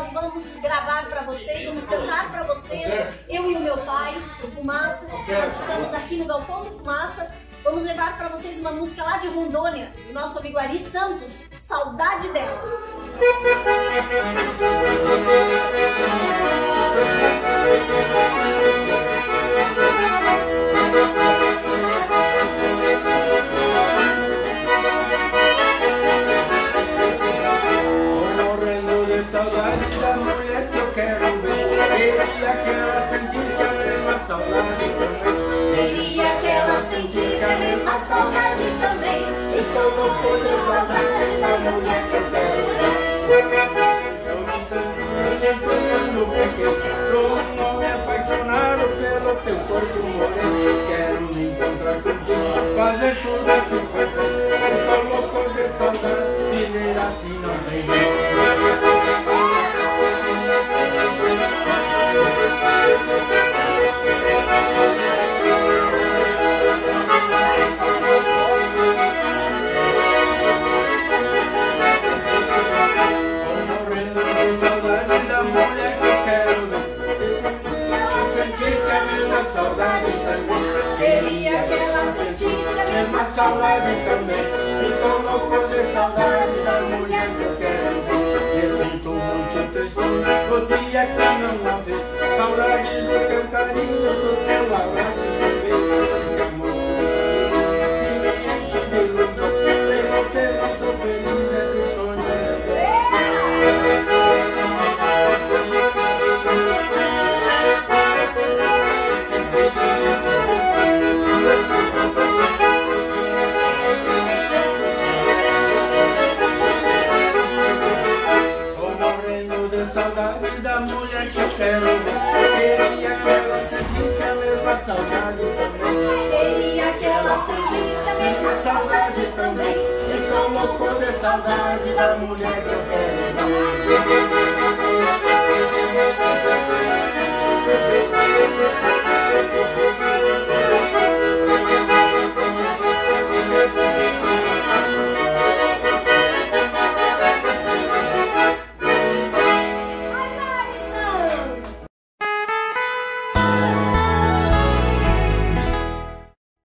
nós vamos gravar para vocês, vamos cantar para vocês, eu e o meu pai, o Fumaça. Nós estamos aqui no Galpão do Fumaça. Vamos levar para vocês uma música lá de Rondônia, do nosso amigo Ari Santos, Saudade Dela. Saudade da mulher que eu quero ver. Queria que ela sentisse a mesma saudade também. Queria que ela sentisse a mesma saudade também. Estou louco de saudade da mulher que eu quero ver. Sou um homem apaixonado pelo teu corpo moreno. Quero me encontrar contigo, fazer tudo o que fazer. Estou louco de saudade, viver assim não tem jeito. Queria que ela sentisse a mesma saudade também. Estou louco de saudade da mulher que eu quero ver. Me sinto muito triste no dia que não a ver. Saudade do teu carinho, do teu abraço e beijo. Esse amor que me enche de ilusão. Sem você não sou feliz, é tristonho. Saudade da mulher que eu quero ver. Queria que ela sentisse a mesma saudade também. Queria que ela sentisse a mesma saudade também. Estou louco de saudade da mulher que eu quero ver.